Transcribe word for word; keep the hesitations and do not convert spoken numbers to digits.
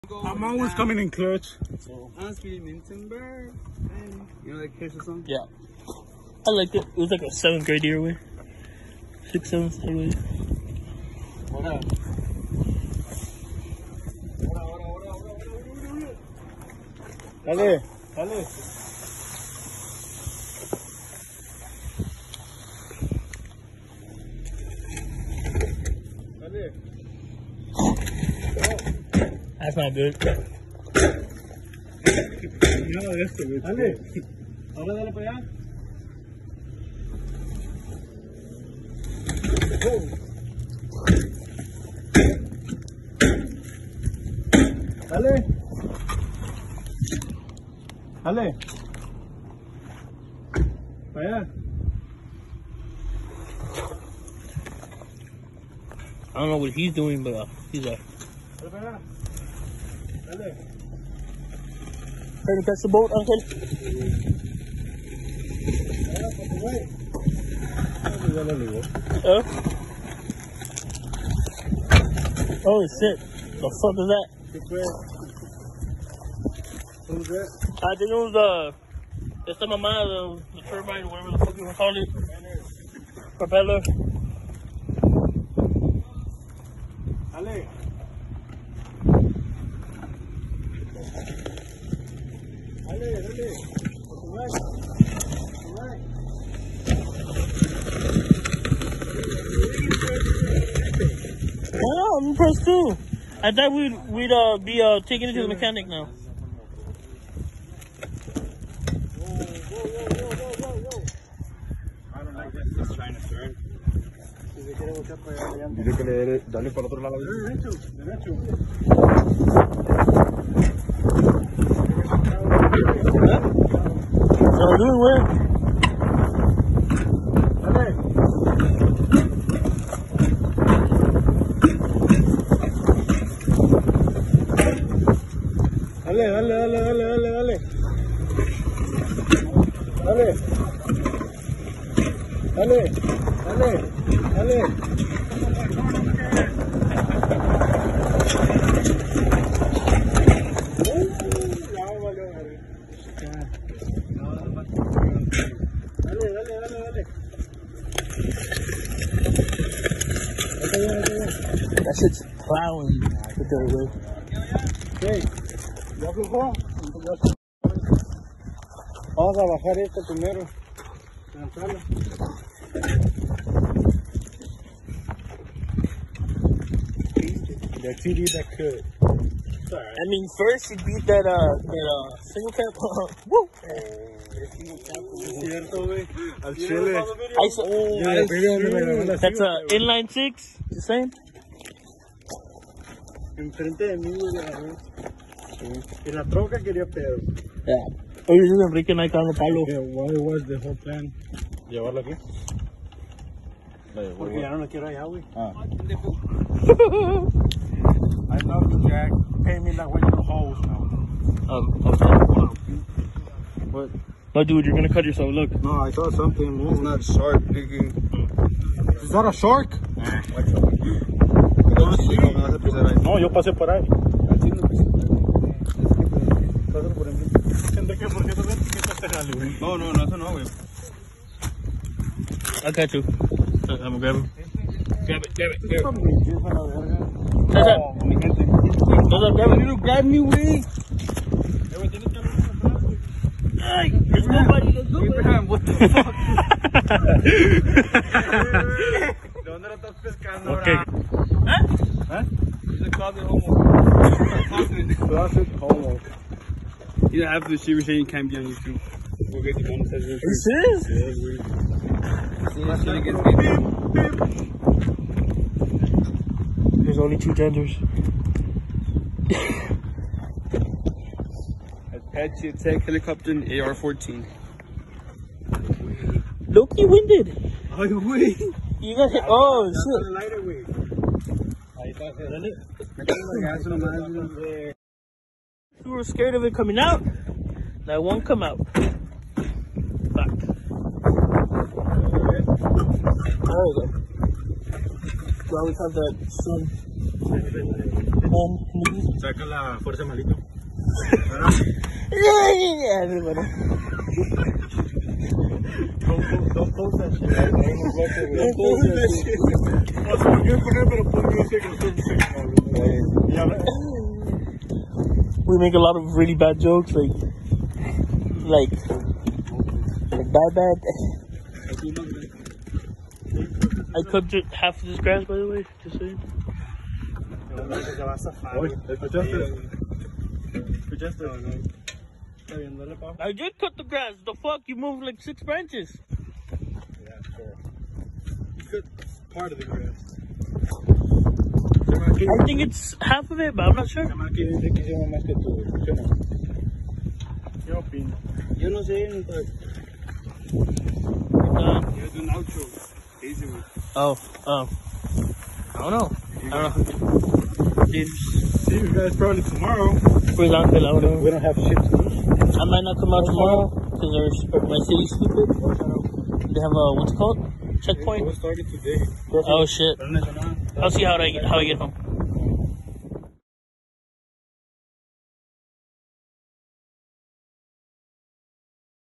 I'm always coming in clutch. So. I'm speeding Mintonberg. You know that Kesha song? Yeah. I liked it. It was like a seventh grade year away. Six, seventh grade. Hold on. Dale, dale. Dale. That's not good. Nada de esto, güey. Dale. Ahora dale para allá. Dale. Dale. Para allá. I don't know what he's doing, but uh, he's uh, Dale para allá. Dale. trying to catch the boat, Uncle. Uh? Oh shit! The fuck is that? Who's that? I think it was uh, esta mamá, the, the turbine, whatever the fuck you want to call it. Propeller. Dale. Dale, dale. Right. Right. Oh, I'm impressed too. I thought we'd we'd uh be uh taking it to the mechanic now. I don't like this. It's trying to turn. Dile que le dé, dale para el otro lado. Derecho, derecho. Yo, doing well. Dale. Dale, dale, dale, dale, dale, dale. Dale. Dale, dale, dale. Dale, dale, dale, dale. That shit's plowing the dirt way. Hey, ¿ya aflojó? Vamos a bajar esto primero. Lanzarlo. The T D that could. I mean, first you beat that uh that uh single cap. Woo! Cierto, güey. Al chile. I saw, Ya, pero me regaló la that's silla, uh inline six. The same. enfrente de mí, güey, agarré. Y la troca quería pedo. Yeah. Oye, ese es Enrique Nike dando palo. Okay, what was the whole plan? ¿Llevarlo aquí? Porque ya no lo quiero allá, güey. Ah. I love you, Jack. Pay me like what your hoes now. Um, okay. What? No, dude, you're gonna cut yourself. Look. No, I saw something move. It's not a shark, nigga. It's not a shark? Nah. No, yo pasé por ahí. No, no, no, eso no, güey. I got you. I'm gonna grab him. Grab it, grab it, grab it. Oh, That's it. mi gente. That's it, grab it. You grab me, güey. Ay, there's nobody. There's nobody. Abraham, what the fuck? ¿De dónde lo estás pescando Okay. ahora? Huh? ¿Eh? He's a closet homo. Closet homo. You have the shit saying can't be on YouTube. We'll get the monetized. Are you serious? Yeah, güey. See that shit gets paid. There's only two genders. Apache attack helicopter and A R fourteen. Loki winded. Ay, güey. You got hit. Oh, shit. Lighter, güey. Ahí está, dale. You were scared of it coming out. Now it won't come out. Fuck. There we go. We always have that sun. Saca la fuerza malito. Yeah, everybody. Don't, don't post that shit. Don't post that shit. O sea, no quiero poner, pero pon music. We make a lot of really bad jokes, like, like, like bad, bad. I cut ju- half of this grass, by the way, just saying. I did cut the grass. The fuck? You moved like six branches. Yeah, sure. You cut part of the grass. I think it's half of it, but I'm not sure. Yo opino. Yo no sé, but Uh, You do an outro. Easy one. oh, oh. I don't know. I don't know. Dude, see you guys probably tomorrow. where's Uncle? I don't know. We don't have shit to do. I might not come out tomorrow because there's my city's stupid. They have a what's it called? Checkpoint. We'll start it today. Oh shit. I'll see how I get how I get home.